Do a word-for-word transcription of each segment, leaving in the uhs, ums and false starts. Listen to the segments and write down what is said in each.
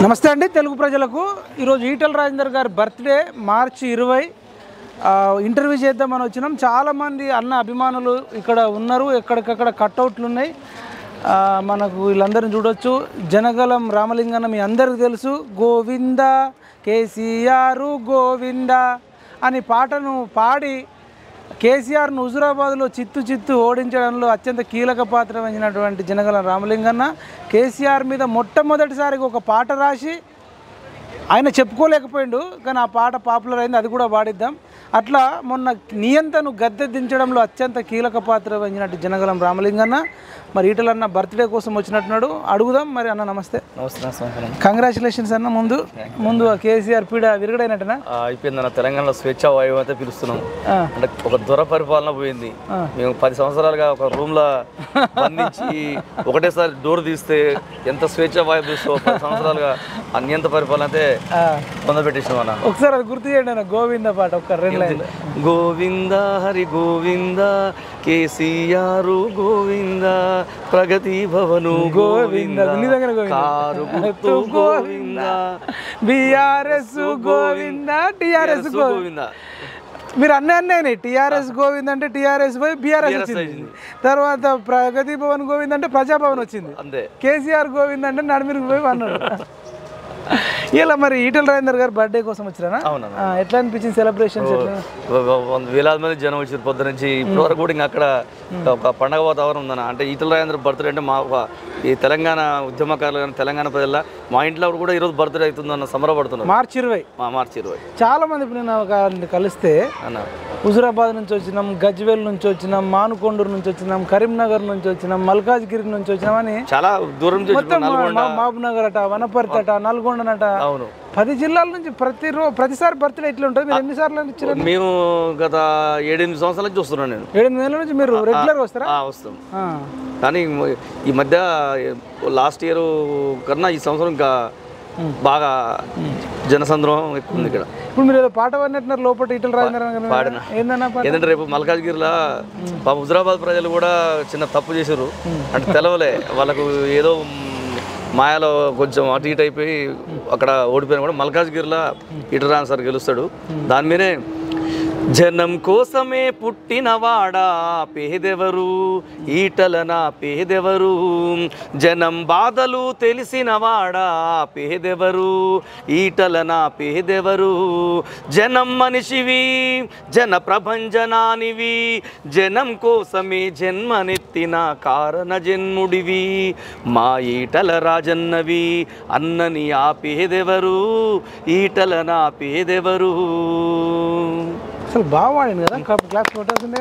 నమస్తే అండి తెలుగు ప్రజలకు ఈరోజు ఈటల రాజేందర్ గారి బర్త్డే మార్చి ఇరవై ఇంటర్వ్యూ చేద్దామని వచ్చినాం. చాలామంది అన్న అభిమానులు ఇక్కడ ఉన్నారు, ఎక్కడికక్కడ కట్అవుట్లు ఉన్నాయి. మనకు వీళ్ళందరిని చూడొచ్చు. జనగలం రామలింగన్న మీ అందరికీ తెలుసు. గోవింద కేసీఆర్ గోవింద అని పాటను పాడి కేసీఆర్ను హుజురాబాద్లో చిత్తు చిత్తు ఓడించడంలో అత్యంత కీలక పాత్ర వహించినటువంటి జనగలం రామలింగన్న కేసీఆర్ మీద మొట్టమొదటిసారిగా ఒక పాట రాసి ఆయన చెప్పుకోలేకపోయిండు, కానీ ఆ పాట పాపులర్ అయింది. అది కూడా పాడిద్దాం. అట్లా మొన్న నియంతను గద్దె దించడంలో అత్యంత కీలక పాత్ర వహించినట్టు జనగలం రామలింగన్న మరి ఈటలన్న బర్త్డే కోసం వచ్చినట్టున్నాడు. అడుగుదాం. మరి అన్న నమస్తే. నమస్తే. కంగ్రాచులేషన్స్ అన్న. ముందు ముందు కేసీఆర్ పీడ విరగడైనట్టనా అయిపోయింది అన్న. తెలంగాణలో స్వేచ్ఛా వాయువు అయితే పిలుస్తున్నాం. అంటే ఒక దొర పరిపాలన పోయింది. మేము పది సంవత్సరాలుగా ఒక రూమ్ లో బంధించి ఒకటేసారి డోర్ తీస్తే ఎంత స్వేచ్ఛా వాయువు చూస్తూ పది సంవత్సరాలుగా అన్యంత పరిపాలన అయితే పొందబెట్టేసినాం అన్న. ఒకసారి అది గుర్తు చేయండి అన్న. గోవింద పాట ఒక్క రెండు లైన్లు. గోవింద హరి గోవింద కేసీఆర్ గోవింద ప్రగతి భవను గోవింద కారు గుర్తు గోవింద బిఆర్ఎస్ గోవింద టిఆర్ఎస్ గోవింద. మీరు అన్నీ అన్నీ టీఆర్ఎస్ గోవింద్ అంటే టీఆర్ఎస్ పోయి బీఆర్ఎస్ వచ్చింది. తర్వాత ప్రగతి భవన్ గోవింద్ అంటే ప్రజాభవన్ వచ్చింది. అంతే. కేసీఆర్ గోవింద్ అంటే నడిమిరికి పోయి అన్నాడు. ఇలా మరి ఈటల రాజేందర్ గారు బర్త్డే కోసం వచ్చారా? అవునా. ఎట్లా అనిపించింది సెలబ్రేషన్స్? వేలాది మంది జనం వచ్చారు పొద్దు నుంచి ఇప్పటి వరకు కూడా ఇంకా అక్కడ ఒక పండగ వాతావరణం ఉందన్న. అంటే ఈటల రాజేందర్ బర్త్డే అంటే మా ఈ తెలంగాణ ఉద్యమకారులు కానీ తెలంగాణ ప్రజల మా ఇంట్లో కూడా ఈరోజు బర్త్డే అవుతుందన్న సంబరపడుతున్నారు. మార్చి ఇరవై మార్చి ఇరవై చాలా మంది ఇప్పుడు నేను కలిస్తే అన్న హుజురాబాద్ నుంచి వచ్చినాం, గజ్వేల్ నుంచి వచ్చినాం, మానుకొండూరు నుంచి వచ్చినాం, కరీంనగర్ నుంచి వచ్చినాం, మల్కాజ్గిరి నుంచి వచ్చినాం అని చాలా దూరం మహబూబ్ నగర్ అట, వనపర్తి అట, నల్గొండనట, అవును పది జిల్లాల నుంచి ప్రతి రోజు ప్రతిసారి బర్త్డే ఎట్లా ఉంటుంది? మీరు ఎన్నిసార్లు ఇచ్చారు? మేము గత ఏడెనిమిది సంవత్సరాల నుంచి వస్తున్నాను. నేను ఏడెనిమిది నెలల నుంచి మీరు రెగ్యులర్ వస్తారా? వస్తాం. కానీ ఈ మధ్య లాస్ట్ ఇయర్ కన్నా ఈ సంవత్సరం ఇంకా బాగా జనసంద్రం ఎక్కువ ఉంది ఇక్కడ. ఇప్పుడు మీరు ఏదో పాట పాడినట్టున్నారు లోపల ఈటల రాజేందర్ పాడిన ఏంటంటే రేపు మల్కాజ్గిరిలో హుజురాబాద్ ప్రజలు కూడా చిన్న తప్పు చేశారు. అంటే తెలవలే వాళ్ళకు, ఏదో మాయలో కొంచెం అటు ఇటు అయిపోయి అక్కడ ఓడిపోయినా కూడా మల్కాజ్గిరిలో ఈటల రాజేందర్ సార్ గెలుస్తాడు. దాని మీదే జనం కోసమే పుట్టినవాడా పేదెవరు, ఈటల నా పేదెవరు, జనం బాధలు తెలిసినవాడా పేదెవరు, ఈటల నా పేదెవరు, జనం మనిషివి జన ప్రభంజనానివి, జనం కోసమే జన్మనెత్తిన కారణ జన్ముడివి, మా ఈటల రాజన్నవి అన్నని ఆ పేదెవరు, ఈటల నా పేదెవరు. అసలు బాగా వాడింది కదా, క్లాస్ కొట్టాల్సిందే.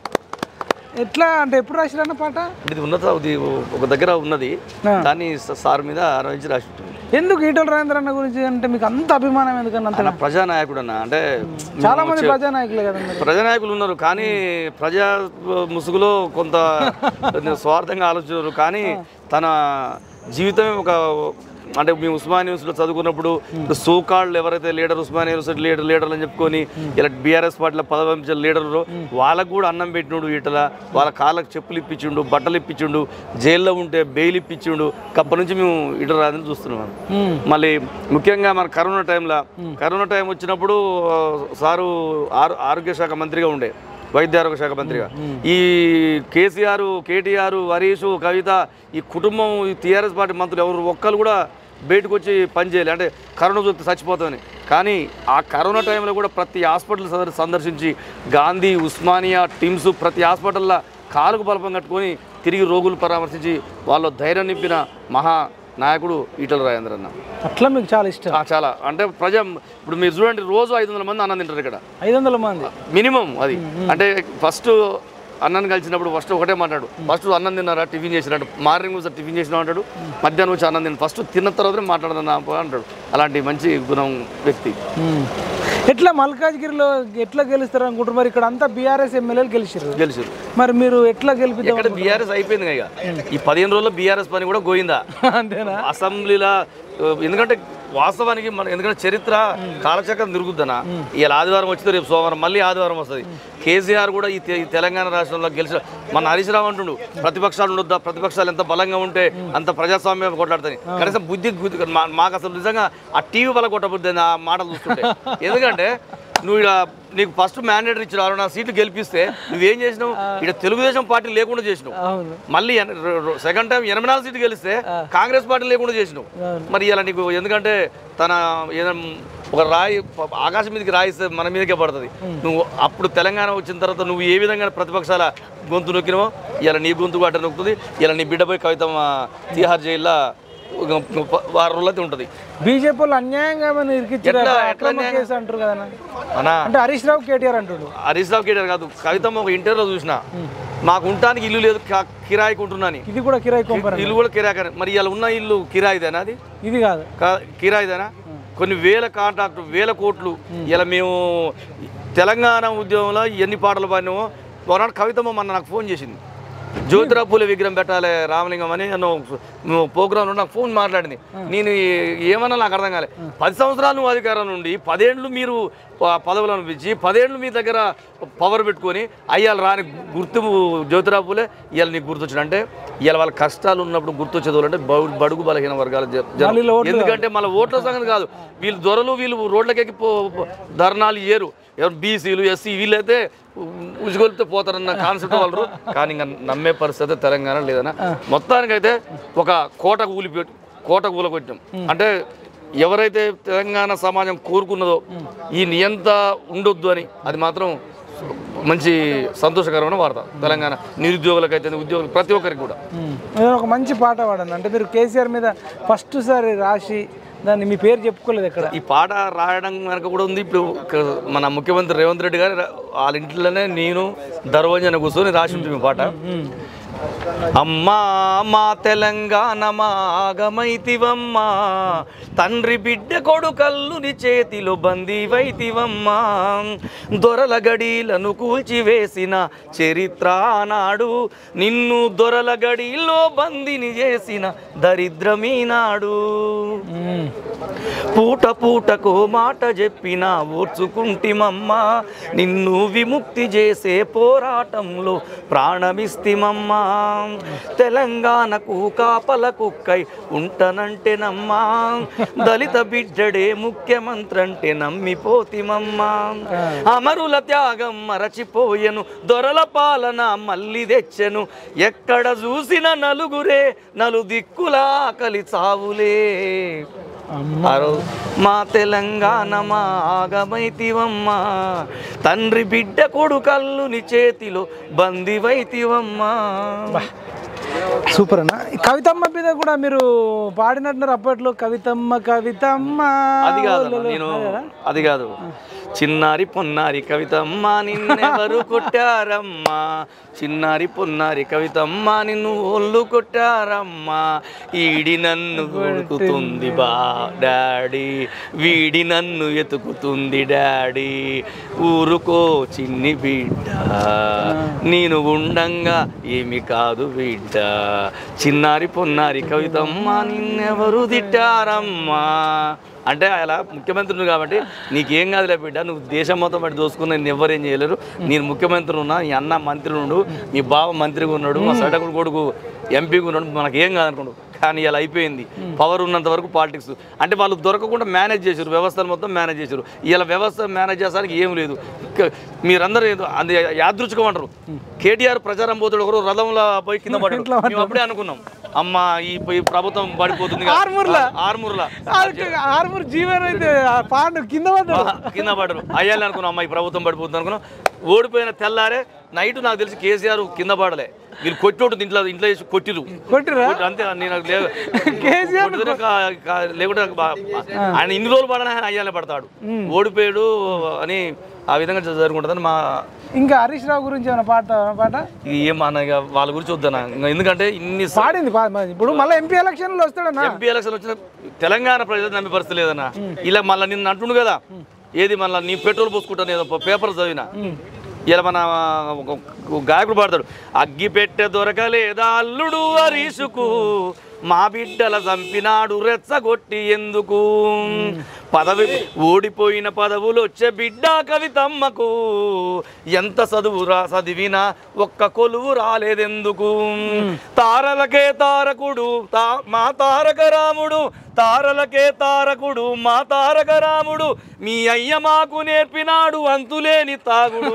ఎట్లా అంటే ఎప్పుడు రాసిరన్న పాట? ఇది ఉన్నత ఒక దగ్గర ఉన్నది, దాన్ని సార్ మీద ఆలోచించి రాసి ఉంటుంది. ఎందుకు ఈటల రాజేందర్ అన్న గురించి అంటే మీకు అంత అభిమానం ఎందుకన్నా? అంత ప్రజానాయకుడు అన్న. అంటే చాలా మంది ప్రజానాయకులే కదా, ప్రజానాయకులు ఉన్నారు, కానీ ప్రజా ముసుగులో కొంత స్వార్థంగా ఆలోచించారు. కానీ తన జీవితమే ఒక, అంటే మేము ఉస్మానియా యూనివర్సిటీలో చదువుకున్నప్పుడు సోకాళ్ళు ఎవరైతే లీడర్ ఉస్మానియా యూనివర్సిటీ లీడర్ లీడర్లు అని చెప్పుకొని ఇలా బీఆర్ఎస్ పార్టీలో పదవించిన లీడర్లు వాళ్ళకు కూడా అన్నం పెట్టినాడు ఈటల. వాళ్ళ కాళ్ళకు చెప్పులు ఇప్పించిండు, బట్టలు ఇప్పించిండు, జైల్లో ఉంటే బెయిల్ ఇప్పించిండు. అప్పటి నుంచి మేము ఈటల రాజేందర్ చూస్తున్నాం. మళ్ళీ ముఖ్యంగా మన కరోనా టైంలో కరోనా టైం వచ్చినప్పుడు సారు ఆరోగ్య శాఖ మంత్రిగా ఉండే, వైద్య ఆరోగ్య శాఖ మంత్రిగా. ఈ కేసీఆర్, కేటీఆర్, హరీష్, కవిత ఈ కుటుంబం, ఈ టీఆర్ఎస్ పార్టీ మంత్రులు ఎవరు ఒక్కరు కూడా బయటకు వచ్చి పని చేయాలి. అంటే కరోనా చూస్తే చచ్చిపోతామని. కానీ ఆ కరోనా టైంలో కూడా ప్రతి హాస్పిటల్ సందర్శించి గాంధీ, ఉస్మానియా, టిమ్స్ ప్రతి హాస్పిటల్లో కాలుకు బలపం కట్టుకొని తిరిగి రోగులు పరామర్శించి వాళ్ళు ధైర్యం నింపిన మహా నాయకుడు ఈటల రాజేందర్ అన్న. అట్లా మీకు చాలా ఇష్టం? చాలా. అంటే ప్రజా ఇప్పుడు మీరు చూడండి, రోజు ఐదు వందల మంది అన్నం తింటారు ఇక్కడ. ఐదు వందల మంది మినిమం. అది అంటే ఫస్ట్ అన్నం కలిసినప్పుడు ఫస్ట్ ఒకటే మాట్లాడు, ఫస్ట్ అన్నం తిన్నారా, టిఫిన్ చేసినట్టు, మార్నింగ్ వచ్చి టిఫిన్ చేసినా అంటాడు, మధ్యాహ్నం వచ్చి అన్నం తిన్న, ఫస్ట్ తిన్న తర్వాతనే మాట్లాడదన్నా అంటాడు. అలాంటి మంచి గుణం వ్యక్తి. ఎట్లా మల్కాజ్గిరిలో ఎట్లా గెలుస్తారు అనుకుంటారు? మరి ఇక్కడ అంతా బీఆర్ఎస్ ఎమ్మెల్యేలు గెలిచారు గెలిచారు మరి మీరు ఎట్లా గెలిపిస్తారు? ఇక్కడ బీఆర్ఎస్ అయిపోయింది ఇక ఈ పదిహేను రోజుల్లో బీఆర్ఎస్ పని కూడా గోయిందా అంతేనా? అసెంబ్లీలో ఎందుకంటే వాస్తవానికి మన ఎందుకంటే చరిత్ర కాలచక్రం తిరుగుద్దనా ఇలా ఆదివారం వచ్చింది రేపు సోమవారం మళ్ళీ ఆదివారం వస్తుంది కేసీఆర్ కూడా ఈ తెలంగాణ రాష్ట్రంలో గెలిచిన మన హరీష్ రావు అంటుండు ప్రతిపక్షాలు ఉండొద్దా ప్రతిపక్షాలు ఎంత బలంగా ఉంటే అంత ప్రజాస్వామ్యం కొట్లాడుతుంది కనీసం బుద్ధి మాకు అసలు నిజంగా ఆ టీవీ వల్ల కొట్టబుద్ది ఆ మాటలు చూస్తుంటే ఎందుకంటే నువ్వు ఇక్కడ నీకు ఫస్ట్ మ్యాండేటరీ ఇచ్చిన నా సీట్లు గెలిపిస్తే నువ్వేం చేసినావు ఇక్కడ తెలుగుదేశం పార్టీ లేకుండా చేసినావు మళ్ళీ సెకండ్ టైం ఎనభై నాలుగు సీట్లు గెలిస్తే కాంగ్రెస్ పార్టీ లేకుండా చేసినావు మరి ఇలా నీకు ఎందుకంటే తన ఒక రాయి ఆకాశం మీదకి రాయిస్తే మన మీదకే పడుతుంది నువ్వు అప్పుడు తెలంగాణ వచ్చిన తర్వాత నువ్వు ఏ విధంగా ప్రతిపక్షాల గొంతు నొక్కినవో ఇలా నీ గొంతు అట్ట నొక్కుతుంది ఇలా నీ బిడ్డ పోయి కవితమ్మ తిహార్ జైల్లో వారం రోజులైతే ఉంటుంది బీజేపీ వాళ్ళు అన్యాయంగా అంటారు కదా అంటే హరీష్ రావు కేటీఆర్ అంటాడు హరీష్ రావు కేటీఆర్ కాదు కవితమ్మ ఒక ఇంటర్వ్యూలో చూసిన మాకు ఉండటానికి ఇల్లు లేదు కిరాయికి ఉంటున్నాను ఇది కూడా కిరాయి ఇల్లు కూడా కిరాయి మరి ఇలా ఉన్న ఇల్లు కిరాయిదేనా అది ఇది కాదు కిరాయిదేనా కొన్ని వేల కాంట్రాక్టు వేల కోట్లు ఇలా మేము తెలంగాణ ఉద్యమంలో ఎన్ని పాటలు పాడినామో ఒకనాడు కవితమ్మ మొన్న నాకు ఫోన్ చేసింది జ్యోతిరావు పూలే విగ్రహం పెట్టాలి రామలింగం అని నన్ను ప్రోగ్రాంలో నాకు ఫోన్ మాట్లాడింది నేను ఏమన్నా నాకు అర్థం కాలే పది సంవత్సరాలు నువ్వు అధికారం నుండి పదేళ్ళు మీరు పదవులు అనిపించి పదేళ్ళు మీ దగ్గర పవర్ పెట్టుకొని అయ్యాలి రాని గుర్తు జ్యోతిరావు పూలే ఇవాళ నీకు గుర్తొచ్చిన అంటే ఇవాళ వాళ్ళ కష్టాలు ఉన్నప్పుడు గుర్తొచ్చేది అంటే బడుగు బలహీన వర్గాలు ఎందుకంటే మళ్ళీ ఓట్ల సంగతి కాదు వీళ్ళు దొరలు వీళ్ళు రోడ్లకెక్కి ధర్నాలు ఇయ్యరు ఎవరు బీసీలు ఎస్సీ వీళ్ళైతే ఉజ్గొలితే పోతారన్న కాన్సెప్ట్ వాళ్ళు కానీ ఇంకా నమ్మే పరిస్థితి తెలంగాణ లేదన్నా మొత్తానికైతే ఒక కోట కూలిపెట్టి కోట కూలకొట్టాం అంటే ఎవరైతే తెలంగాణ సమాజం కోరుకున్నదో ఈ నియంత ఉండొద్దు అని అది మాత్రం మంచి సంతోషకరమైన వార్త తెలంగాణ నిరుద్యోగులకైతే ఉద్యోగులు ప్రతి ఒక్కరికి కూడా ఒక మంచి పాట పాడండి అంటే మీరు కేసీఆర్ మీద ఫస్ట్ సారి రాసి దాన్ని మీ పేరు చెప్పుకోలేదు ఎక్కడ ఈ పాట రాయడం వెనక కూడా ఉంది ఇప్పుడు మన ముఖ్యమంత్రి రేవంత్ రెడ్డి గారు వాళ్ళ ఇంట్లోనే నేను దర్వంజన కూర్చొని రాసి ఉంటుంది మీ పాట అమ్మా మా తెలంగాణ మాగమైతివమ్మా తండ్రి బిడ్డ కొడుకల్లుని చేతిలో బందీవైతివమ్మా దొరల గడీలను కూల్చివేసిన చరిత్ర నాడు నిన్ను దొరల గడీలో బందీని చేసిన దరిద్రమీనాడు పూట పూటకు మాట చెప్పిన ఓర్చుకుంటిమమ్మా నిన్ను విముక్తి చేసే పోరాటంలో ప్రాణమిస్తిమమ్మా తెలంగాణకు కాపల కుక్కై ఉంటనంటేనమ్మా దళిత బిడ్డడే ముఖ్యమంత్రి అంటే నమ్మిపోతిమమ్మా అమరుల త్యాగం మరచిపోయెను దొరల పాలన మళ్ళీ తెచ్చెను ఎక్కడ చూసిన నలుగురే నలు దిక్కులా ఆకలి చావులే మా తెలంగాణ మా ఆగమైతివమ్మా తండ్రి బిడ్డ కొడుకల్లుని చేతిలో బందివైతివమ్మా సూపర్ అన్న కవితమ్మ మీద కూడా మీరు పాడినట్టున్నారు అప్పట్లో కవితమ్మ కవితమ్మ అది కాదు నేను అది కాదు చిన్నారి పొన్నారి కవితమ్మ నిన్నెవరు కొట్టారమ్మా చిన్నారి పొన్నారి కవితమ్మ నిన్ను ఒళ్ళు కొట్టారమ్మా ఈడి నన్ను కొడుకుతుంది బా డాడీ వీడి నన్ను ఎతుకుతుంది డాడీ ఊరుకో చిన్ని బిడ్డ నేను ఉండంగా ఏమి కాదు బిడ్డ చిన్నారి పొన్నారి కవితమ్మ నిన్నెవరు తిట్టారమ్మా అంటే అలా ముఖ్యమంత్రిని కాబట్టి నీకేం కాదులే బిడ్డ నువ్వు దేశం మొత్తం బట్టి దోసుకుని నేను ఎవరేం చేయలేరు నేను ముఖ్యమంత్రి ఉన్నా నీ అన్న మంత్రి ఉండు మీ బావ మంత్రిగా ఉన్నాడు మా సడకుడు కొడుకు ఎంపీగా ఉన్నాడు మనకేం కాదనుకోండు కానీ ఇలా అయిపోయింది పవర్ ఉన్నంత వరకు పాలిటిక్స్ అంటే వాళ్ళు దొరకకుండా మేనేజ్ చేశారు వ్యవస్థను మొత్తం మేనేజ్ చేశారు ఇలా వ్యవస్థ మేనేజ్ చేసడానికి ఏం లేదు మీరందరూ ఏదో అది యాదృచ్ఛికం అంటారు కేటీఆర్ ప్రచారం పోతాడు ఒకరు రథంలో పోయి కింద పడ్డాడు మేము అప్పుడే అనుకున్నాం అమ్మ ఈ ప్రభుత్వం పడిపోతుంది ఆర్మూర్లా ఆర్మూర్ జీవన్ అయితే కింద పడ్డాడు కింద పడ్డారు అయ్యాలి అనుకున్నాం అమ్మ ఈ ప్రభుత్వం పడిపోతుంది అనుకున్నాం ఓడిపోయిన తెల్లారే నైట్ నాకు తెలిసి కేసీఆర్ కింద పడలే వీళ్ళు కొట్టి ఇంట్లో ఇంట్లో వేసి కొట్టిరు కొట్టిరు అంతే నేను లేకుంటే ఆయన ఇన్ని రోజులు పడని ఆయన అయ్యాలే పడతాడు ఓడిపోయాడు అని ఆ విధంగా జరుగుతుందని మా ఇంకా హరీష్ రావు గురించి ఏమైనా పాట పాట ఏమన్నా వాళ్ళ గురించి వద్దనా ఎందుకంటే ఇన్ని పాడింది ఇప్పుడు మళ్ళీ ఎంపీ ఎలక్షన్లు వస్తాడన్నా ఎంపీ ఎలక్షన్ వచ్చిన తెలంగాణ ప్రజలు నమ్మే పరిస్థితి లేదన్నా ఇలా మళ్ళీ నిన్ను అంటుండు కదా ఏది మళ్ళీ నీ పెట్రోల్ పోసుకుంటాను ఏదో పేపర్ చదివినా ఇలా మన గాయకుడు పాడతాడు అగ్గి పెట్టె దొరకలేదా అల్లుడు హరీషుకు మా బిడ్డల చంపినాడు రెచ్చగొట్టి ఎందుకు పదవి ఓడిపోయిన పదవులు వచ్చే బిడ్డ కవితమ్మకు ఎంత చదువు రా చదివినా ఒక్క కొలువు రాలేదెందుకు తారలకే తారకుడు తా మా తారక రాముడు తారలకే తారకుడు మా తారక రాముడు మీ అయ్య మాకు నేర్పినాడు అంతులేని తాగుడు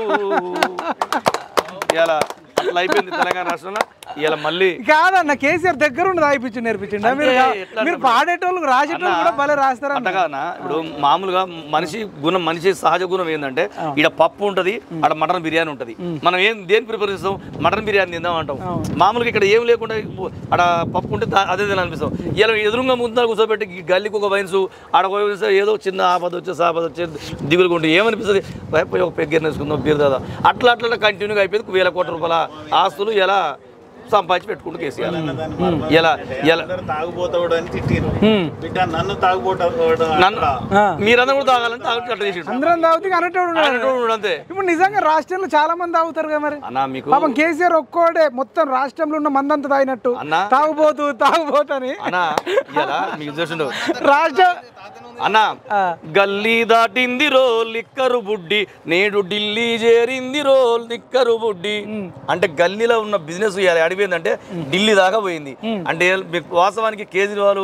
ఇలా అట్లా అయిపోయింది తెలంగాణ రాష్ట్రంలో ఇలా మళ్ళీ కాదన్న కేసీఆర్ దగ్గర ఉండి రాయిపించి నేర్పించండి మీరు మీరు పాడేటోళ్ళు రాసేటోళ్ళు కూడా భలే రాస్తారు అంట కాదన్నా ఇప్పుడు మామూలుగా మనిషి గుణం మనిషి సహజ గుణం ఏంటంటే ఇక్కడ పప్పు ఉంటది అక్కడ మటన్ బిర్యానీ ఉంటది మనం ఏం దేని ప్రిపేర్ చేస్తాం మటన్ బిర్యానీ తిందాం అంటాం మామూలుగా ఇక్కడ ఏం లేకుండా అక్కడ పప్పు ఉంటే అదే తినాలనిపిస్తాం ఇలా ఎదురుగా ముందు కూర్చోబెట్టి గల్లీకి ఒక వైన్స్ ఆడ ఏదో చిన్న ఆపద వచ్చే సాపద వచ్చే దిగులుగా ఉంటుంది ఏమనిపిస్తుంది ఒక పెగ్గర వేసుకుందాం బీర్ దాదా అట్లా అట్లా కంటిన్యూగా అయిపోయింది వేల కోట్ల రూపాయల ఆస్తులు ఎలా సంపాదించి పెట్టుకుంటూ కేసీఆర్ ఎలా ఎలా తాగుబోతాడు అని తిట్టిరు బిడ్డ నన్ను తాగుబోతాడు మీరందరూ కూడా తాగాలని తాగు అట్లా చేసి అందరం తాగుతూ అనేటోడు అంతే ఇప్పుడు నిజంగా రాష్ట్రంలో చాలా మంది తాగుతారు కదా మరి అన్నా మీకు పాపం కేసీఆర్ ఒక్కోడే మొత్తం రాష్ట్రంలో ఉన్న మందంతా తాగినట్టు అన్నా తాగుబోతు తాగుబోతని అన్నా ఇలా మీకు చూసిండు రాష్ట్ర అన్నా గల్లీ దాటింది రో లిక్కరు బుడ్డి నేడు ఢిల్లీ చేరింది రో లిక్కరు బుడ్డి అంటే గల్లీలో ఉన్న బిజినెస్ అడిపోయిందంటే ఢిల్లీ దాకా పోయింది అంటే వాస్తవానికి కేజ్రీవాల్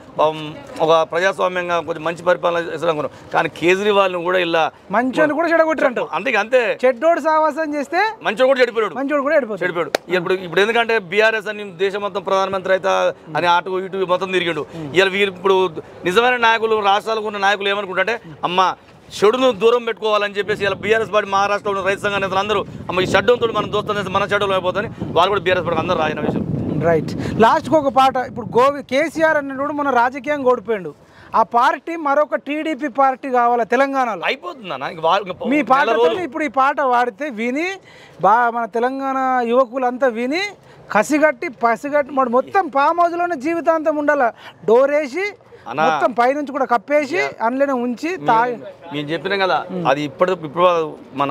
ఒక ప్రజాస్వామ్యంగా కొంచెం మంచి పరిపాలన చేస్తాను కానీ కేజ్రీవాల్ కూడా ఇలా మంచోని కూడా చెడగొట్టారంట అంతే అంతే చెడ్డోడు సావాసం చేస్తే మంచోడు కూడా చెడిపోయాడు మంచోడు కూడా చెడిపోయాడు ఇప్పుడు ఇప్పుడు ఎందుకంటే బీఆర్ఎస్ అని దేశం మొత్తం ప్రధానమంత్రి అయితే అని అటు ఇటు మొత్తం తిరిగాడు ఇలా వీరు ఇప్పుడు నిజమైన నాయకులు రాష్ట్రాలకు ఉన్న నాయకులు ఏమనుకుంటే అమ్మ షెడ్యూల్ను దూరం పెట్టుకోవాలని చెప్పేసి ఇలా బీఆర్ఎస్ పార్టీ మహారాష్ట్రలో రైతు సంఘ నేతలు అందరూ అమ్మ ఈ షెడ్యూల్తో మనం దోస్తాం మన షెడ్యూల్ అయిపోతుంది వాళ్ళు కూడా బీఆర్ఎస్ పార్టీ అందరూ రాసిన విషయం రైట్ లాస్ట్కి ఒక పాట ఇప్పుడు గోవి కేసీఆర్ అన్నప్పుడు మన రాజకీయంగా ఓడిపోయాడు ఆ పార్టీ మరొక టీడీపీ పార్టీ కావాలా తెలంగాణలో అయిపోతుందన్న మీ పాటతో ఇప్పుడు ఈ పాట వాడితే విని బా మన తెలంగాణ యువకులంతా విని కసిగట్టి పసిగట్టి మరి మొత్తం ఫామ్ హౌస్లోనే జీవితాంతం ఉండాలి డోరేసి మొత్తం పైనుంచి కూడా కప్పేసి అందులోనే ఉంచి తాగి నేను చెప్పినాం కదా అది ఇప్పటి ఇప్పుడు మన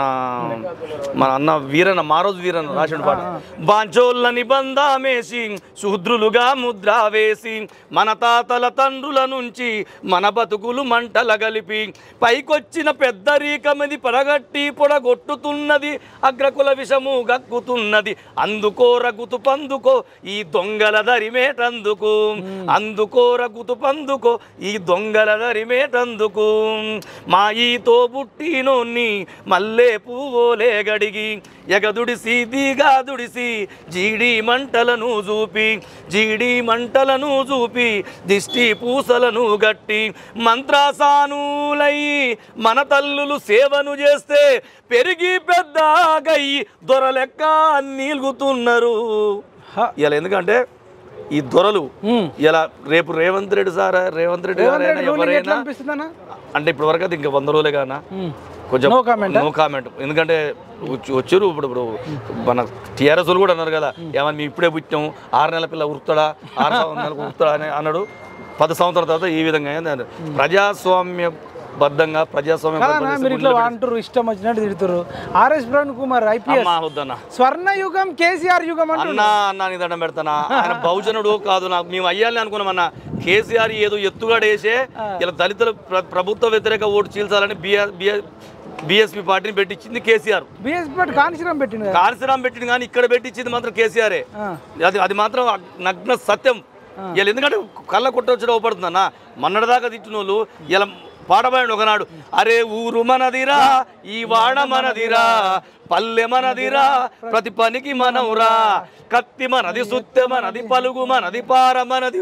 మన అన్న వీరన్న మారోజు వీరన్న రాసిన పాట బాంచోళ్ళ నిబంధమేసి శూద్రులుగా ముద్ర వేసి మన తాతల తండ్రుల నుంచి మన బతుకులు మంటల గలిపి పైకొచ్చిన పెద్దరీకమది పడగట్టి పొడగొట్టుతున్నది అగ్రకుల విషము గక్కుతున్నది అందుకో రగుతు పందుకో ఈ దొంగల దరిమేటందుకు అందుకో రగుతు పందుకో ఈ దొంగల దరిమేటందుకు మా ఈతో పుట్టినోన్ని మల్లె పువ్వులే గడిగి ఎగదుడిసి దిగా దుడిసి జీడి మంటలను చూపి జీడి మంటలను చూపి దిష్టి పూసలను గట్టి మంత్రాసానులయ్యి మన తల్లులు సేవను చేస్తే పెరిగి పెద్దగయ్యి దొరలెక్క నీలుగుతున్నారు ఇలా ఎందుకంటే ఈ దొరలు ఇలా రేపు రేవంత్ రెడ్డి సార్ రేవంత్ రెడ్డి గారైనా ఎవరైనా అంటే ఇప్పటి వరకు అది ఇంకా వంద రోజులే కానా కొంచెం నో కామెంట్ ఎందుకంటే వచ్చారు ఇప్పుడు ఇప్పుడు మన టీఆర్ఎస్ కూడా అన్నారు కదా ఏమన్నా మేము ఇప్పుడే పుట్టాం ఆరు నెలల పిల్ల ఉరుతాడా ఆరు నెలలకు ఉరుతాడా అని అన్నాడు పది సంవత్సరాల తర్వాత ఈ విధంగా ప్రజాస్వామ్య బద్దంగా ప్రజాస్వామ్యం అంటారు ఇష్టం వచ్చినట్టు తిడుతారు ఆర్ఎస్ ప్రవీణ్ కుమార్ ఐపీఎస్ స్వర్ణ యుగం కేసీఆర్ యుగం అన్నా అన్నా నీ దండం పెడతానా ఆయన బహుజనుడు కాదు నాకు మేము అయ్యాలని అనుకున్నామన్నా కేసీఆర్ ఏదో ఎత్తుగడేసే ఇలా దళితుల ప్రభుత్వ వ్యతిరేక ఓటు చీల్చాలని బిఆర్ బిఆర్ బీఎస్పీ పార్టీని పెట్టించింది కేసీఆర్ బీఎస్పీ పార్టీ కాన్సీరాం పెట్టింది కాన్సీరాం పెట్టింది కానీ ఇక్కడ పెట్టించింది మాత్రం కేసీఆరే అది అది మాత్రం నగ్న సత్యం ఇలా ఎందుకంటే కళ్ళ కొట్టొచ్చి అవపడుతుందన్న మొన్నటిదాకా తిట్టిన వాళ్ళు ఇలా పాడబడి ఒకనాడు అరే ఊరు మనదిరా ఈ వాడ మనదిరా పల్లె మనదిరా ప్రతి పనికి మనవురా కత్తి మనది సుత్తె మనది పలుగు మనది పార మనది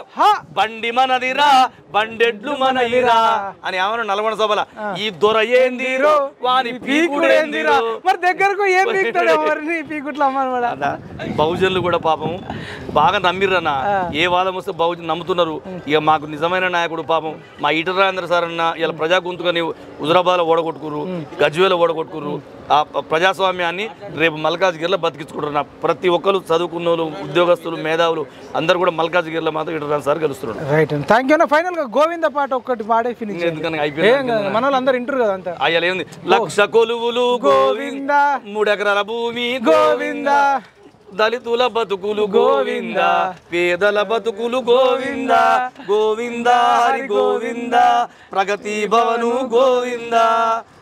బండి మనదిరా బండెడ్లు మనయిరా అని ఏమన్నా నల్గొండ సభల ఈ దొర ఏందిరో వాని పీకుడేందిరో మరి దగ్గరకు ఏం పీకుతాడు ఎవరిని పీకుట్లు అమ్మ బహుజనులు కూడా పాపం బాగా నమ్మిర్రన్న ఏ వాదం వస్తే బహుజన్ నమ్ముతున్నారు ఇక మాకు నిజమైన నాయకుడు పాపం మా ఈటరాజేంద్ర సార్ అన్న ఇలా ప్రజా గొంతుకని హుజరాబాద్లో ఓడగొట్టుకురు గజ్వేలో ఓడగొట్టుకురు ఆ ప్రజాస్వామ్యాన్ని రేపు మల్కాజ్గిరిలో బతికించుకుంటున్నారు ప్రతి ఒక్కరు చదువుకున్న వాళ్ళు ఉద్యోగస్తులు మేధావులు అందరూ కూడా మల్కాజ్గిరిలో మాత్రం ఈటరాజేంద్ర సార్ గెలుస్తున్నారు రైట్ థ్యాంక్ యూ ఫైనల్ గా గోవింద పాట ఒక్కటి పాడే ఫినిష్ ఎందుకని అయిపోయింది మన వాళ్ళు అందరూ ఇంటారు కదా అంతా అయ్యా ఏంది లక్ష కొలువులు గోవింద మూడెకరాల భూమి గోవింద దళితుల బతుకులు గోవింద, పేదల బతుకులు గోవింద, గోవింద హరి గోవింద, ప్రగతి భవను గోవింద.